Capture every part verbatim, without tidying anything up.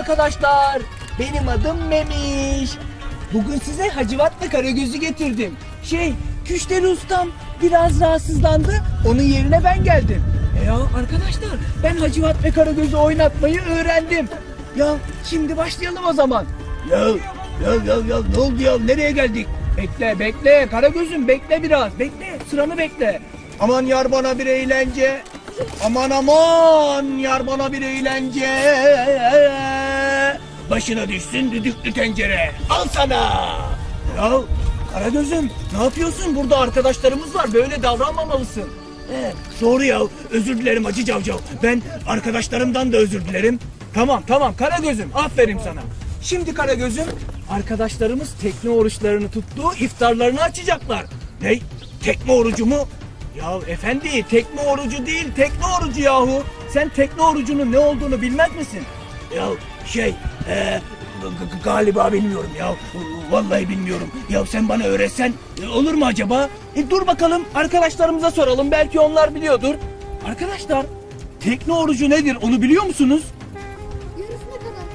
arkadaşlar. Benim adım Memiş. Bugün size Hacivat'la Karagöz'ü getirdim. Şey, Küşteri ustam biraz rahatsızlandı. Onun yerine ben geldim. E ya arkadaşlar, ben Hacivat ve Karagöz'ü oynatmayı öğrendim. Ya şimdi başlayalım o zaman. Ya ya ya ya ne oldu ya? Nereye geldik? Bekle bekle Karagöz'üm, bekle biraz. Bekle, sıranı bekle. Aman yar bana bir eğlence. Aman aman yar bana bir eğlence. Başına düşsün düdüklü tencere. Al sana. Ya Karagöz'üm, ne yapıyorsun? Burada arkadaşlarımız var. Böyle davranmamalısın. Ee, doğru ya. Özür dilerim Hacı Cavcav. Ben arkadaşlarımdan da özür dilerim. Tamam tamam Karagöz'üm. Aferin sana. Şimdi Karagöz'üm, arkadaşlarımız tekne oruçlarını tuttuğu iftarlarını açacaklar. Ne? Tekne orucu mu? Ya efendi, tekne orucu değil, tekne orucu yahu. Sen tekne orucunun ne olduğunu bilmez misin? Ya şey, ee, galiba bilmiyorum ya. Vallahi bilmiyorum. Ya sen bana öğretsen olur mu acaba? E, dur bakalım arkadaşlarımıza soralım. Belki onlar biliyordur. Arkadaşlar, tekne orucu nedir onu biliyor musunuz? Yarısına kadar.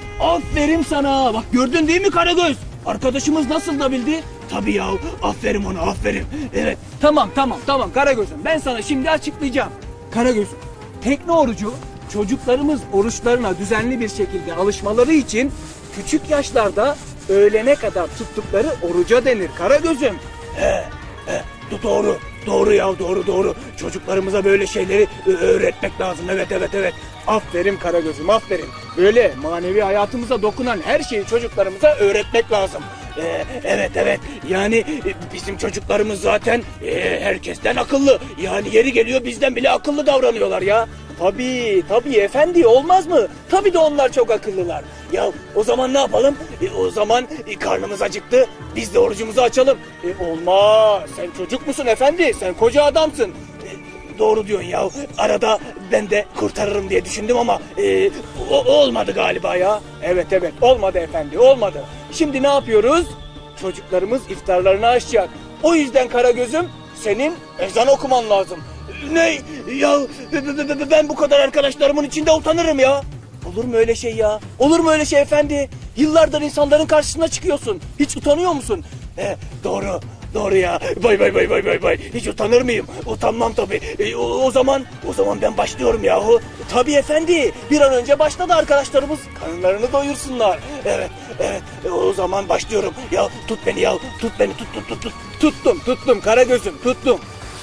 Aferin sana. Bak gördün değil mi Karagöz? Arkadaşımız nasıl da bildi? Tabii ya. Aferin ona, aferin. Evet. Tamam tamam tamam Karagöz'üm. Ben sana şimdi açıklayacağım. Karagöz'üm, tekne orucu çocuklarımız oruçlarına düzenli bir şekilde alışmaları için küçük yaşlarda öğlene kadar tuttukları oruca denir Karagöz'üm. He, he, doğru, doğru ya, doğru doğru. Çocuklarımıza böyle şeyleri öğretmek lazım. Evet evet evet. Aferin Karagöz'üm, aferin. Böyle manevi hayatımıza dokunan her şeyi çocuklarımıza öğretmek lazım. Ee, evet evet, yani bizim çocuklarımız zaten e, herkesten akıllı. Yani yeri geliyor bizden bile akıllı davranıyorlar ya. Tabii tabii efendi, olmaz mı? Tabii de onlar çok akıllılar. Ya o zaman ne yapalım? E, o zaman e, karnımız acıktı, biz de orucumuzu açalım. E, olmaz, sen çocuk musun efendi? Sen koca adamsın. E, doğru diyorsun ya. Arada ben de kurtarırım diye düşündüm ama e, o, olmadı galiba ya. Evet evet, olmadı efendi, olmadı. Şimdi ne yapıyoruz? Çocuklarımız iftarlarını açacak. O yüzden Karagöz'üm, senin ezan okuman lazım. Ne? Ya ben bu kadar arkadaşlarımın içinde utanırım ya. Olur mu öyle şey ya? Olur mu öyle şey efendi? Yıllardır insanların karşısına çıkıyorsun. Hiç utanıyor musun? He, doğru. Doğru ya. Vay vay vay vay vay vay. Hiç utanır mıyım? Utanmam tabii. E, o, o zaman o zaman ben başlıyorum yahu. Tabii efendi. Bir an önce başladı arkadaşlarımız. Karınlarını doyursunlar. Evet. Evet. E, o zaman başlıyorum. Ya tut beni ya. Tut beni. Tut tut tut tut. Tuttum. Tuttum Karagöz'üm. Tuttum.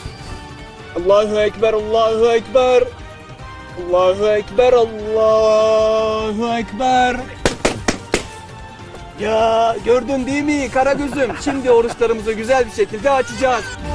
Allahu Ekber, Allahu Ekber. Allahu Ekber, Allahu Ekber. Ya gördün değil mi Karagöz'üm? Şimdi oruçlarımızı güzel bir şekilde açacağız.